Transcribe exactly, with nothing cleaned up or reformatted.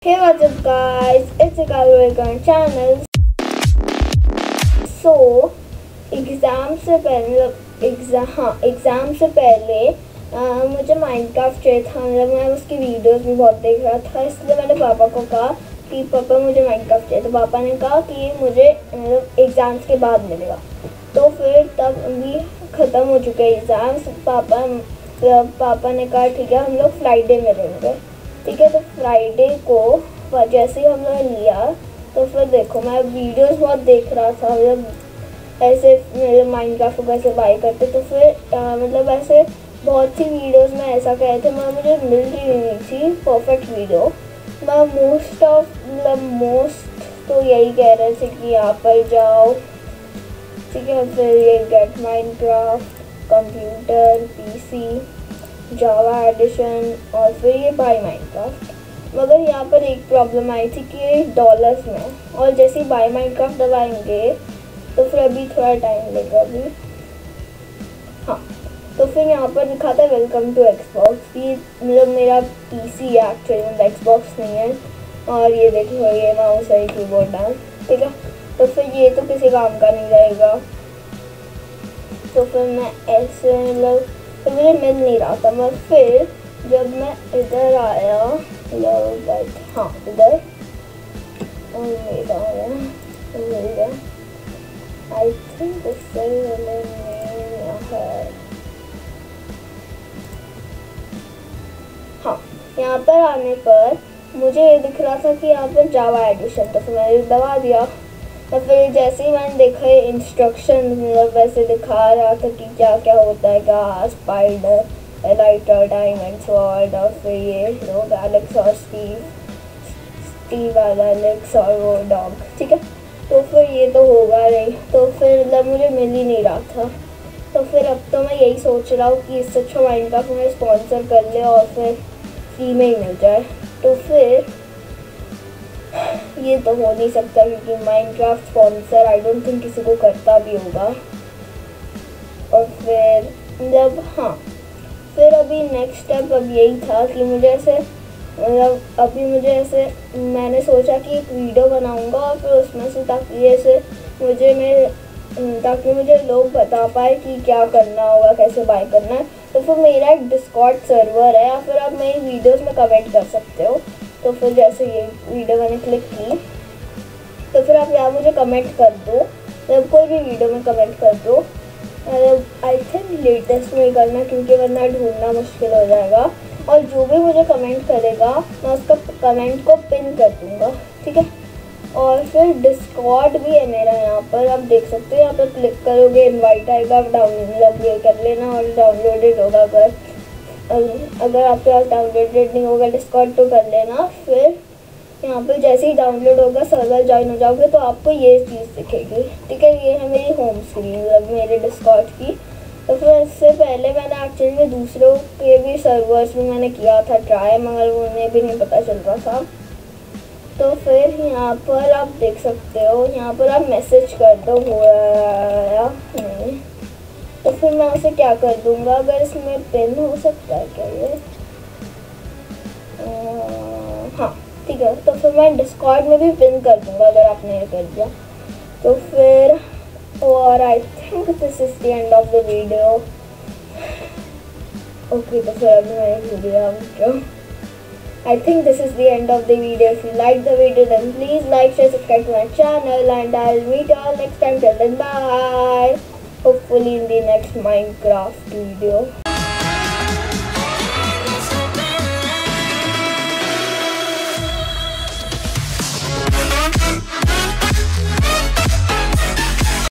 Hey, what's up guys, it's Akal, welcome channel. So exam से पहले exam हाँ exam से पहले आ, मुझे माइनक्राफ्ट चाहिए था। मतलब मैं उसकी वीडियोस भी बहुत देख रहा था, इसलिए मैंने पापा को कहा कि पापा मुझे माइनक्राफ्ट चाहिए। तो पापा ने कहा कि मुझे मतलब एग्ज़ाम्स के बाद मिलेगा। तो फिर तब अभी ख़त्म हो चुके हैं एग्ज़ाम्स। पापा पापा ने कहा ठीक है हम लोग फ्राइडे मिलेंगे। ठीक है, तो फ्राइडे को जैसे ही हम लोग लिया तो फिर देखो मैं वीडियोस बहुत देख रहा था, मतलब ऐसे मेरे माइनक्राफ्ट को कैसे बाई करते। तो फिर आ, मतलब ऐसे बहुत सी वीडियोस में ऐसा कह रहे थे मगर मुझे मिल रही नहीं थी परफेक्ट वीडियो। मैं मोस्ट ऑफ मतलब मोस्ट तो यही कह रहे थे कि यहाँ पर जाओ, ठीक है, फिर ये get Minecraft computer PC Java edition और फिर ये बाय माइनक्राफ्ट। मगर यहाँ पर एक प्रॉब्लम आई थी कि डॉलर्स में, और जैसे ही बाय माइनक्राफ्ट दबाएंगे तो फिर अभी थोड़ा टाइम लगेगा अभी। हाँ, तो फिर यहाँ पर लिखा था वेलकम टू एक्सबॉक्स। ये मतलब मेरा पीसी है एक्चुअली, मतलब एक्सबॉक्स नहीं है। और ये देखो ये माउस है, कीबोर्ड है, ठीक है। तो फिर ये तो किसी काम का नहीं रहेगा। तो फिर मैं ऐसे मतलब तो मुझे मिल नहीं रहा था। मैं फिर जब मैं इधर आया मतलब हाँ इधर और मेरा आया मिल गया। आई थिंक इससे है। हाँ, यहाँ पर आने पर मुझे ये दिख रहा था कि यहाँ पर जावा एडिशन, तो फिर मैंने दबा दिया। तो फिर जैसे ही मैंने देखा ये इंस्ट्रक्शन मतलब वैसे दिखा रहा था कि क्या क्या होता है, घास स्पाइडर लाइटर डायमंड स्वॉर्ड और फिर ये लोग एलेक्स और स्टीव स्टीव एलेक्स और वो डॉग, ठीक है। तो फिर ये तो होगा नहीं, तो फिर मतलब मुझे मिल ही नहीं रहा था। तो फिर अब तो मैं यही सोच रहा हूँ कि इससे अच्छा माइनक्राफ्ट मुझे स्पॉन्सर कर ले और फिर फ्री में ही मिल जाए। तो फिर ये तो हो नहीं सकता क्योंकि Minecraft sponsor I don't think किसी को करता भी होगा। और फिर मतलब हाँ फिर अभी नेक्स्ट स्टेप अब यही था कि मुझे ऐसे मतलब अभी मुझे ऐसे मैंने सोचा कि एक वीडियो बनाऊंगा और फिर उसमें से ताकि ऐसे मुझे मैं ताकि मुझे लोग बता पाए कि क्या करना होगा, कैसे बाय करना है। तो फिर मेरा एक डिस्कॉर्ड सर्वर है, या फिर आप मेरी वीडियोस में कमेंट कर सकते हो। तो फिर जैसे ये वीडियो मैंने क्लिक की तो फिर आप यहाँ मुझे कमेंट कर दो, मतलब कोई भी वीडियो में कमेंट कर दो। आई थिंक लेटेस्ट में करना क्योंकि वरना ढूंढना मुश्किल हो जाएगा। और जो भी मुझे कमेंट करेगा मैं उसका कमेंट को पिन कर दूँगा, ठीक है। और फिर डिस्कॉर्ड भी है मेरा यहाँ पर, आप देख सकते हो। यहाँ पर क्लिक करोगे इनवाइट आएगा, आप डाउनलोड ये कर लेना और डाउनलोडेड होगा। अगर अगर आपके पास डाउनलोडेड नहीं होगा डिस्कॉर्ड तो कर लेना। फिर यहाँ पे जैसे ही डाउनलोड होगा सर्वर ज्वाइन हो जाओगे तो आपको ये चीज़ दिखेगी, ठीक है। ये है मेरी होम स्क्रीन मतलब मेरे डिस्कॉर्ड की। तो फिर इससे पहले मैंने एक्चुअली में दूसरों के भी सर्वर्स में मैंने किया था ट्राई, मगर उन्हें भी नहीं पता चल रहा था। तो फिर यहाँ पर आप देख सकते हो, यहाँ पर आप मैसेज कर दो हो या नहीं। तो फिर मैं उसे क्या कर दूँगा, अगर इसमें पिन हो सकता है क्या ये, हाँ ठीक है। तो फिर मैं डिस्कॉर्ड में भी पिन कर दूँगा अगर आपने ये कर दिया। तो फिर और I think this is the end of the video. Okay, तो फिर अभी मैं video I think this is the end of the video. If you like the video then please like, share, subscribe to my channel and I'll meet you all next time. Till then, bye. Hopefully in the next Minecraft video.